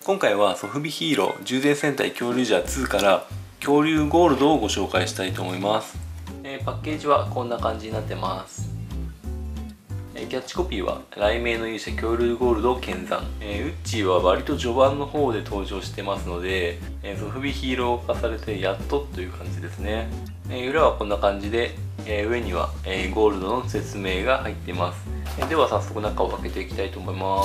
今回はソフビヒーロー充電戦隊恐竜ジャー2から恐竜ゴールドをご紹介したいと思います。パッケージはこんな感じになってます。キャッチコピーは雷鳴の勇者恐竜ゴールド剣山。ウッチーは割と序盤の方で登場してますので、ソフビヒーロー化されてやっとという感じですね。裏はこんな感じで、上にはゴールドの説明が入っています。では早速中を開けていきたいと思います。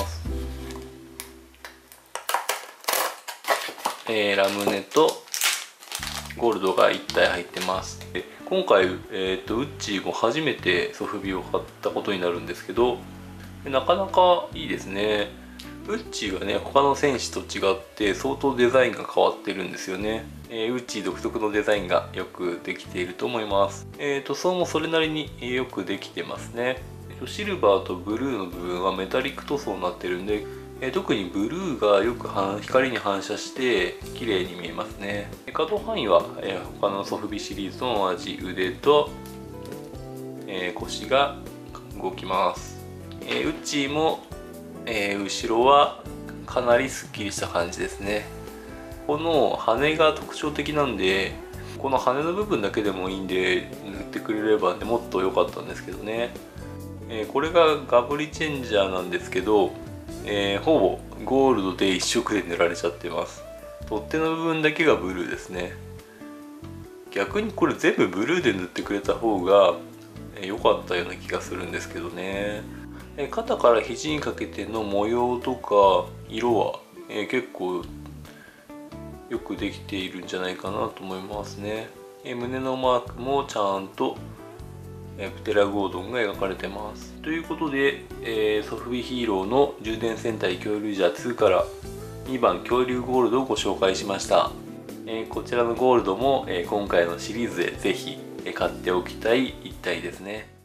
ラムネとゴールドが1体入ってます。今回、ウッチーも初めてソフビを買ったことになるんですけど、なかなかいいですね。ウッチーはね、他の戦士と違って相当デザインが変わってるんですよね。ウッチー独特のデザインがよくできていると思います。塗装もそれなりによくできてますね。シルバーとブルーの部分はメタリック塗装になってるんで、特にブルーがよく光に反射して綺麗に見えますね。可動範囲は、他のソフビシリーズと同じ腕と、腰が動きます。ウッチーも、後ろはかなりすっきりした感じですね。この羽が特徴的なんで、この羽の部分だけでもいいんで塗ってくれれば、ね、もっと良かったんですけどね。これがガブリチェンジャーなんですけど、ほぼゴールドで一色で塗られちゃってます。取っ手の部分だけがブルーですね。逆にこれ全部ブルーで塗ってくれた方が良かったような気がするんですけどね。肩から肘にかけての模様とか色は結構よくできているんじゃないかなと思いますね。胸のマークもちゃんとプテラゴードンが描かれてます。ということで、ソフビヒーローの充電戦隊恐竜ジャー2から2番恐竜ゴールドをご紹介しました。こちらのゴールドも、今回のシリーズでぜひ買っておきたい一体ですね。